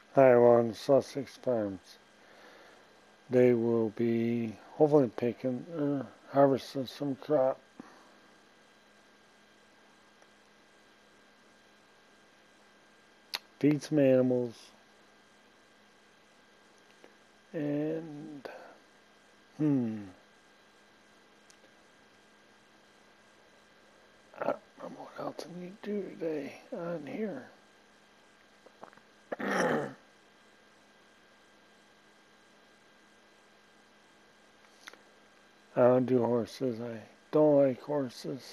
Iowa and Sussex Farms. They will be hopefully picking or harvesting some crop. Feed some animals. And I don't remember what else I need to do today on here. I don't do horses. I don't like horses.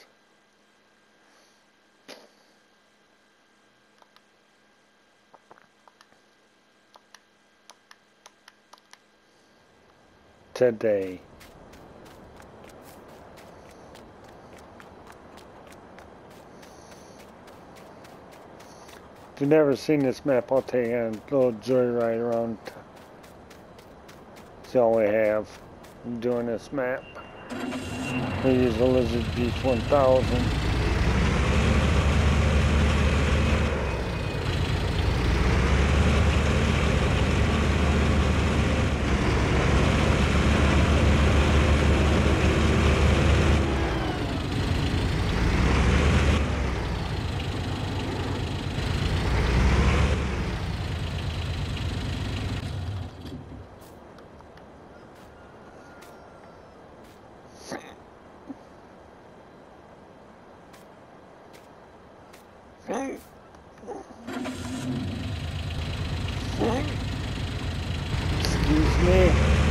Today. If you've never seen this map, I'll take a little joyride around. That's all we have. I'm doing this map. We use a Lizard Beast 1000. Excuse me.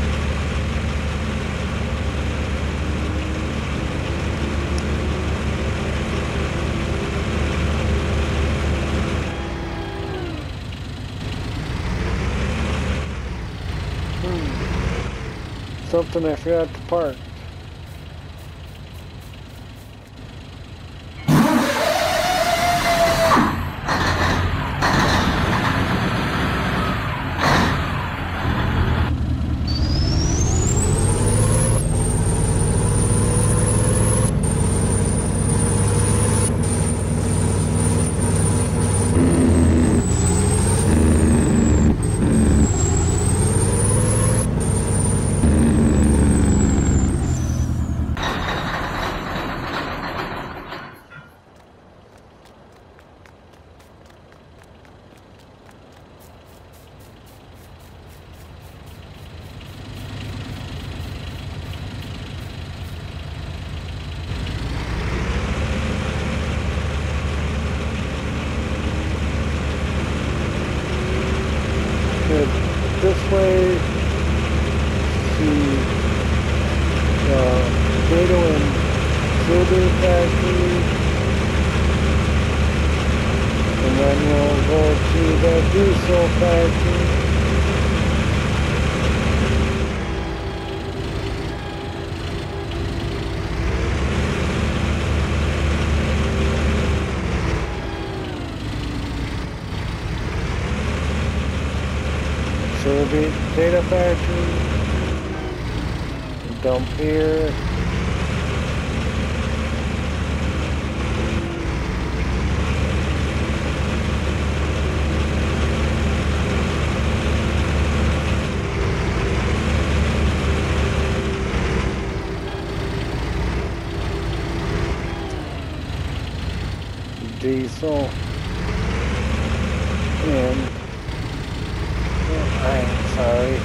Something I forgot to park. This way to the Gato and Silver Factory, and then we'll go to the Diesel Factory. So it'll be Data Factory, dump here, Diesel, and I'm sorry.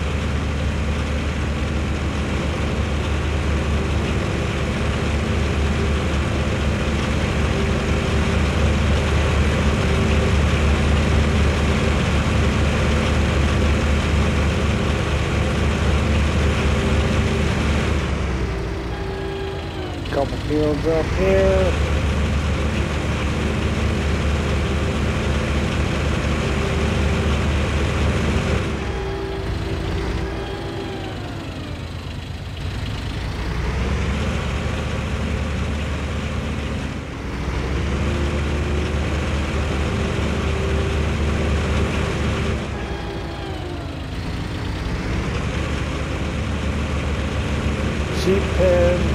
Couple fields up here. Sheep pen.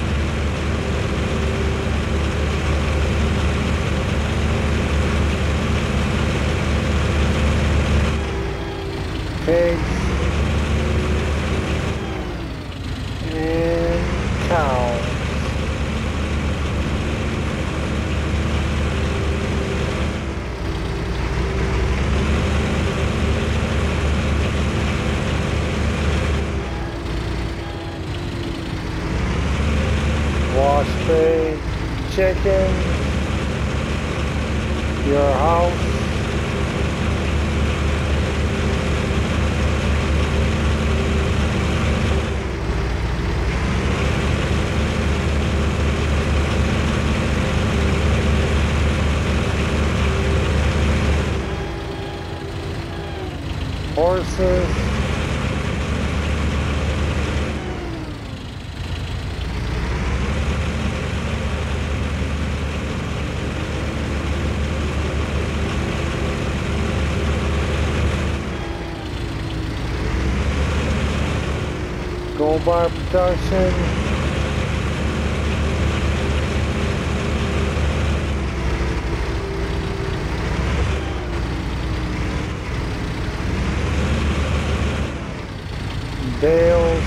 wash tray, chicken, your house, horses, Gold Bar Production, Dale's,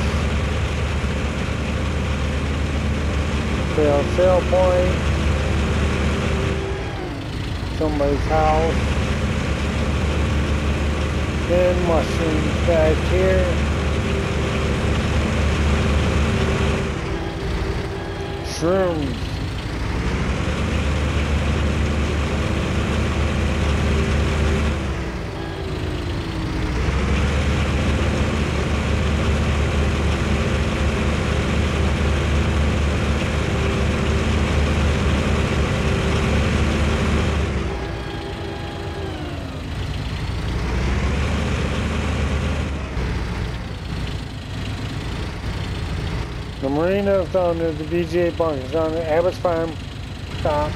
Dale Sale Point, somebody's house, then mushrooms back here, shrooms, the marina's down there, the VGA bunk is down at Abbott's Farm dock.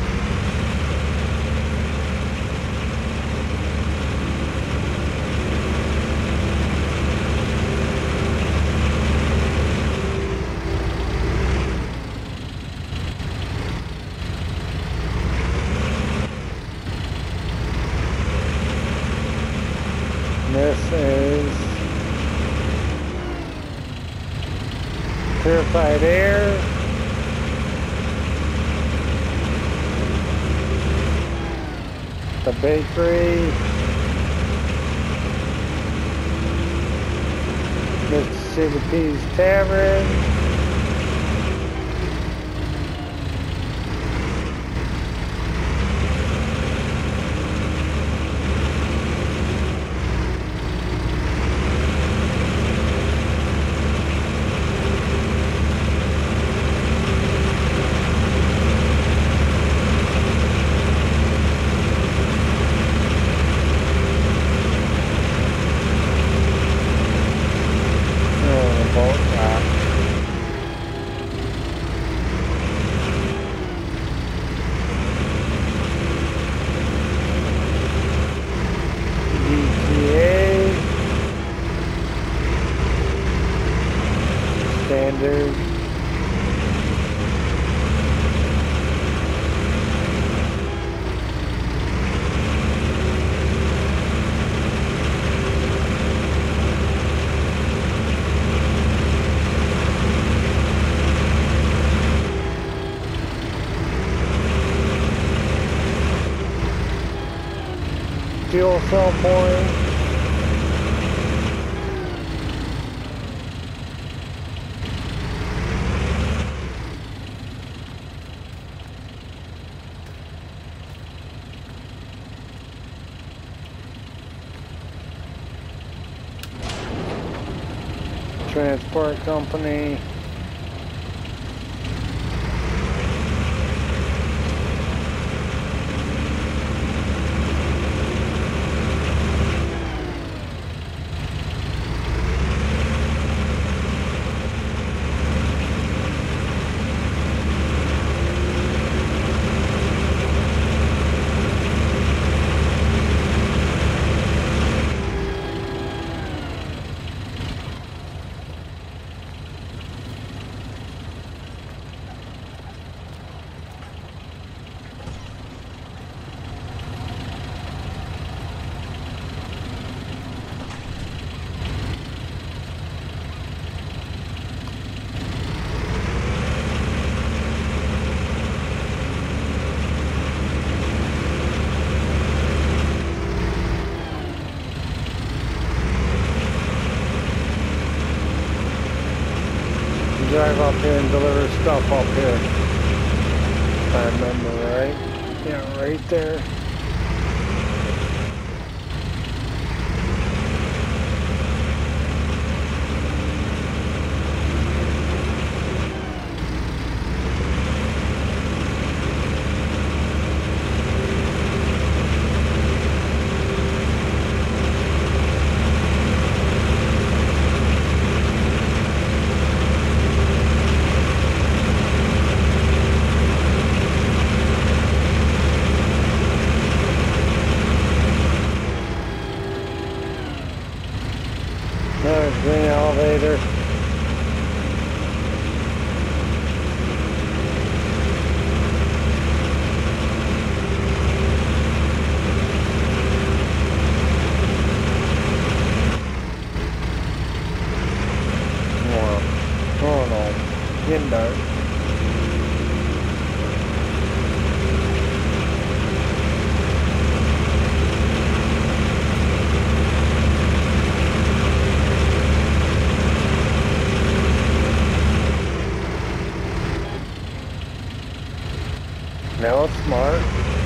This is purified air, the bakery, Mississippi Pete's Tavern, standard, fuel cell point, transport company, stuff up here. If I remember right. Yeah, right there. Another green elevator. Oh no, getting dark. Now it's smart.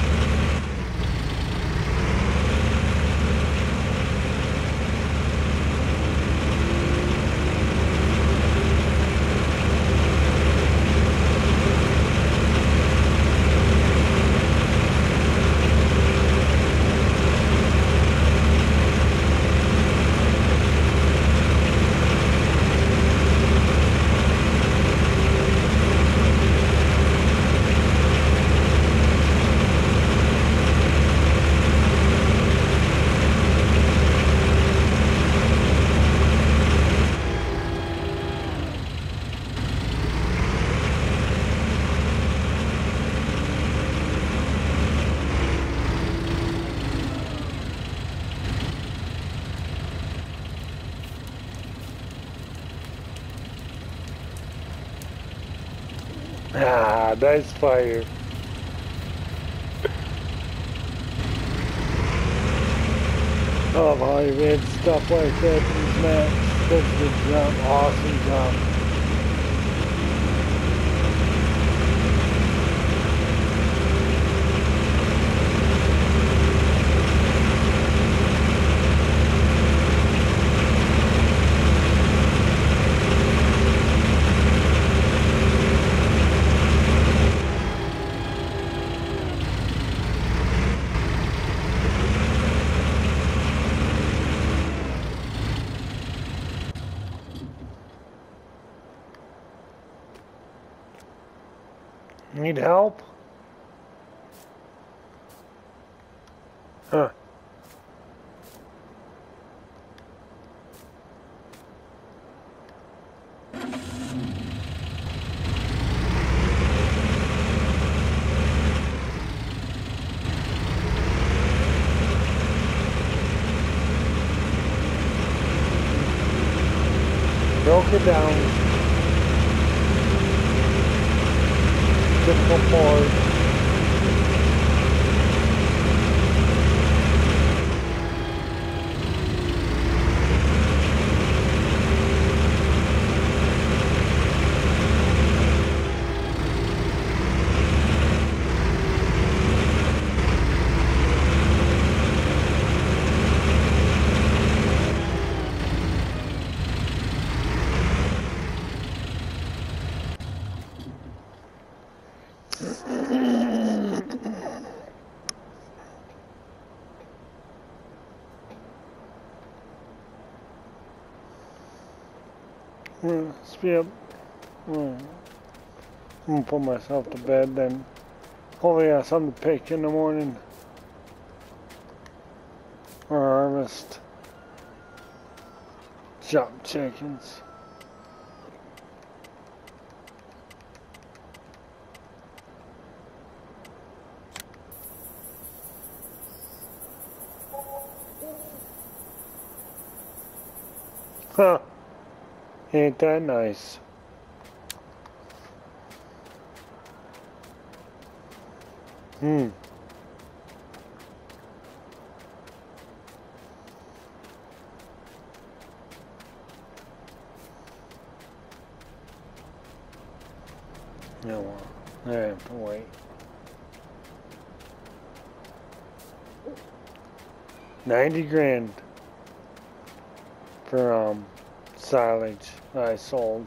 Ah, nice fire. I love how you read stuff like that in these maps. That's a good job. Awesome job. Need help? Huh. Broke it down. Typical Ford. Yep. I'm gonna put myself to bed then. Hopefully I have something to pick in the morning. Or harvest. Jump chickens. Huh. Ain't that nice? Hmm. No, I have to wait. 90 grand for silage I sold.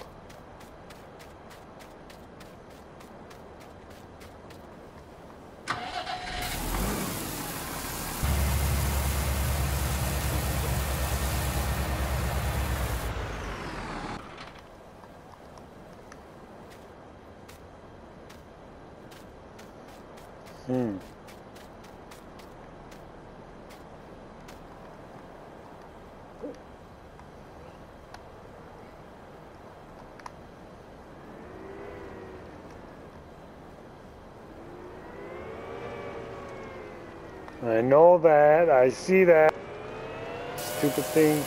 I know that. I see that. Stupid thing.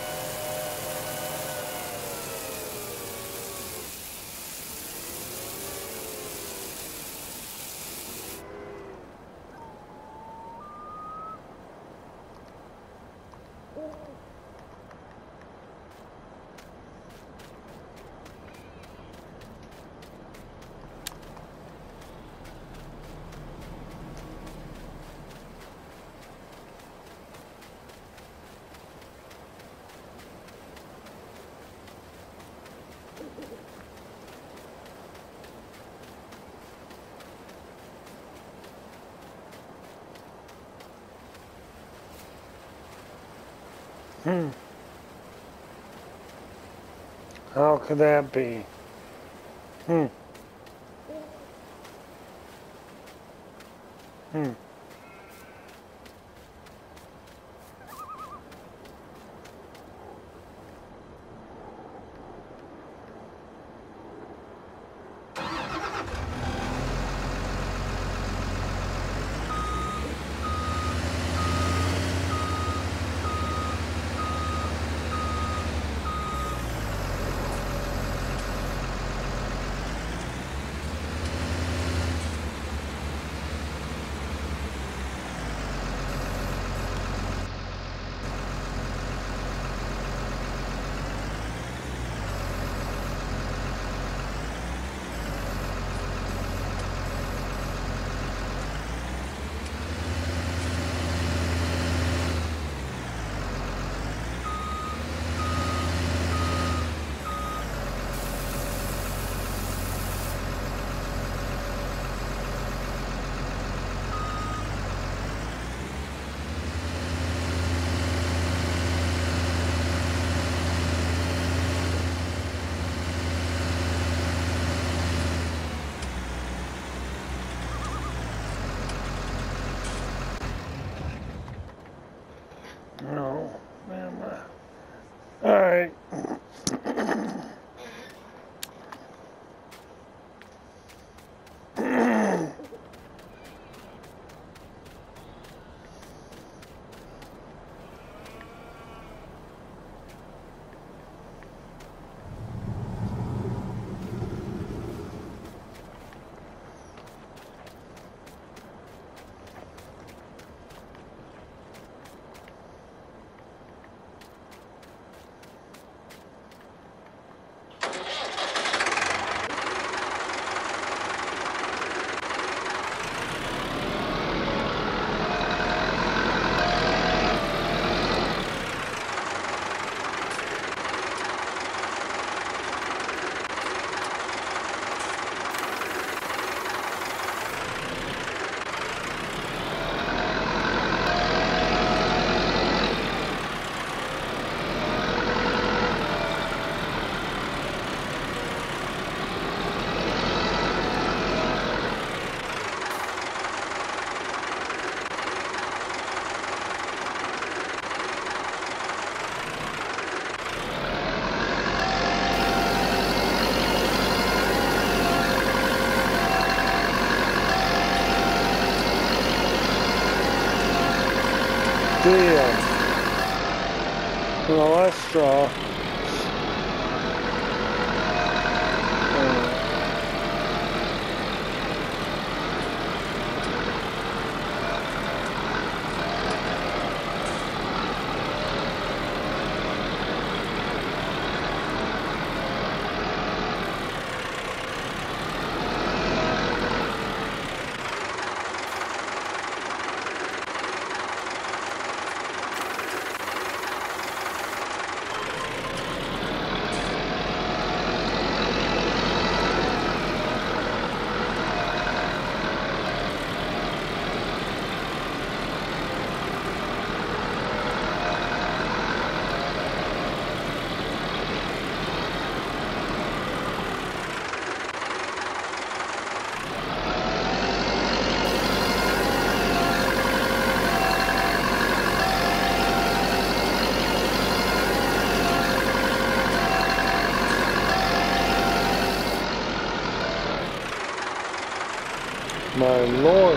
How could that be? Hmm. No, man. All right. Damn. Well, that's straw. My lord.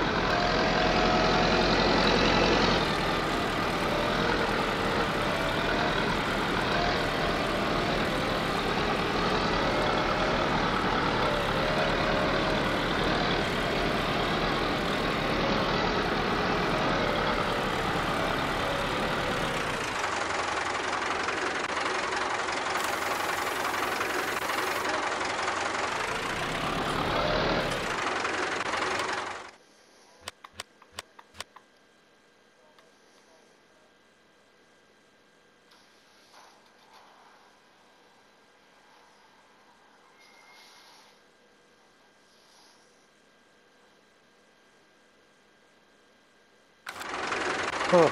Huh.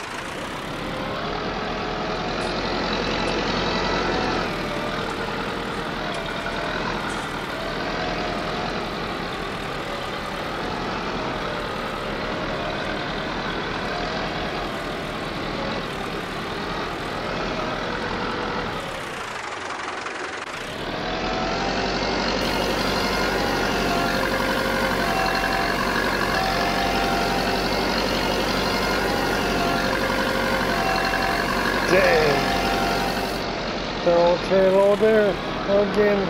Dang. Okay, low there again.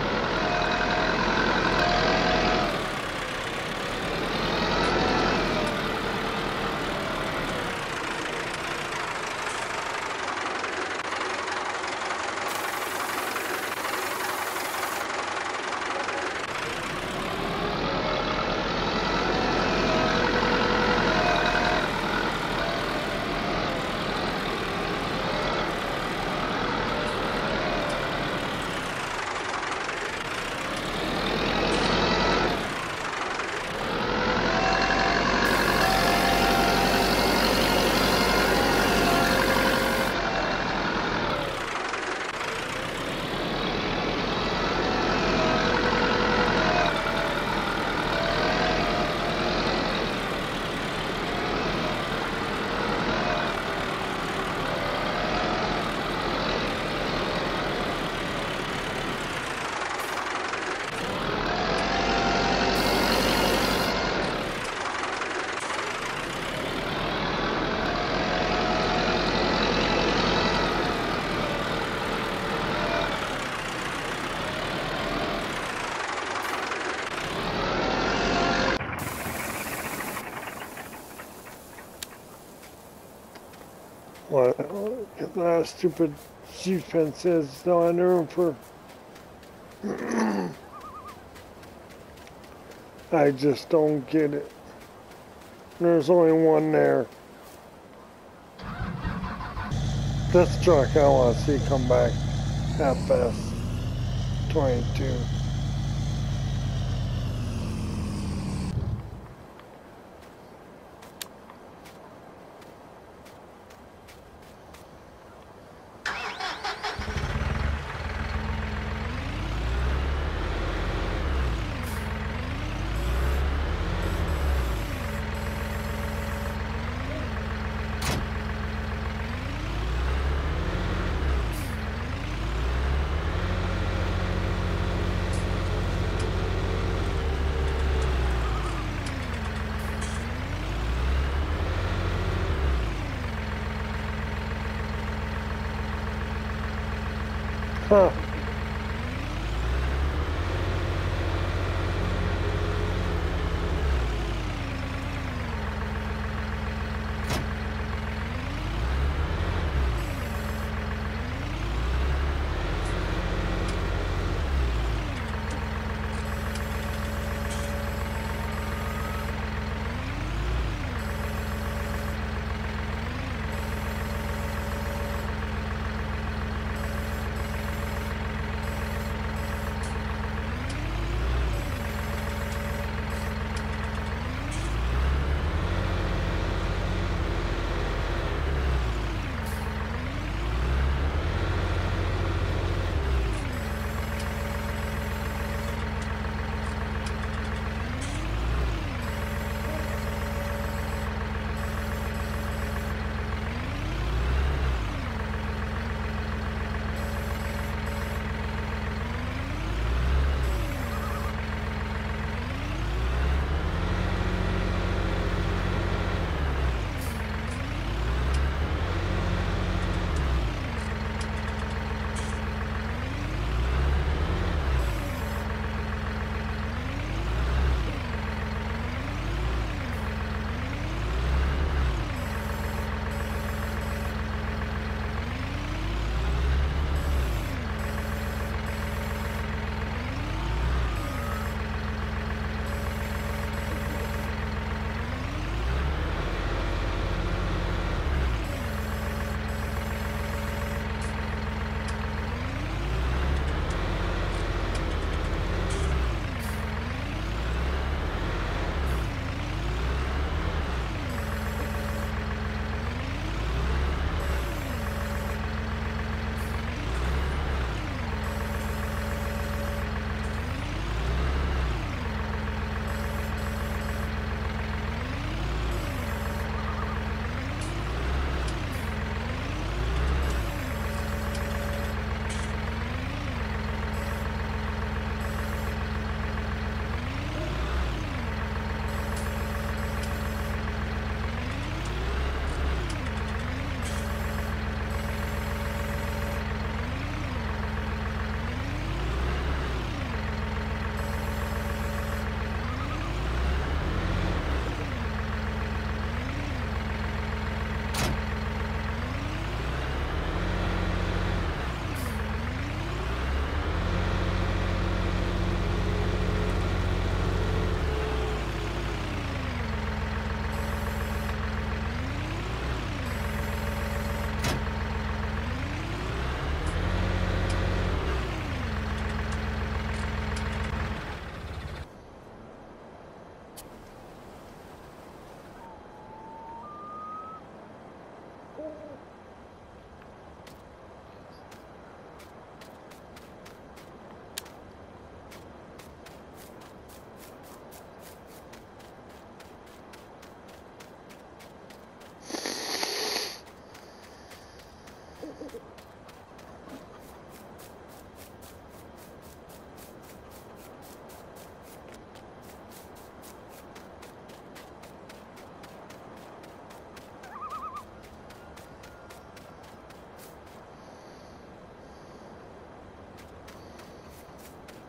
What that stupid defense is still under room for. I just don't get it. There's only one there. This truck I want to see come back. FS 22. Huh.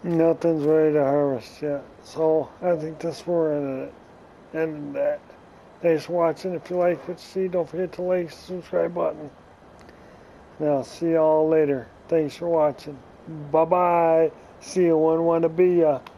Nothing's ready to harvest yet. So I think this will end that. Thanks for watching. If you like what you see, don't forget to like the subscribe button. And I'll see y'all later. Thanks for watching. Bye bye. See you when I want to be ya.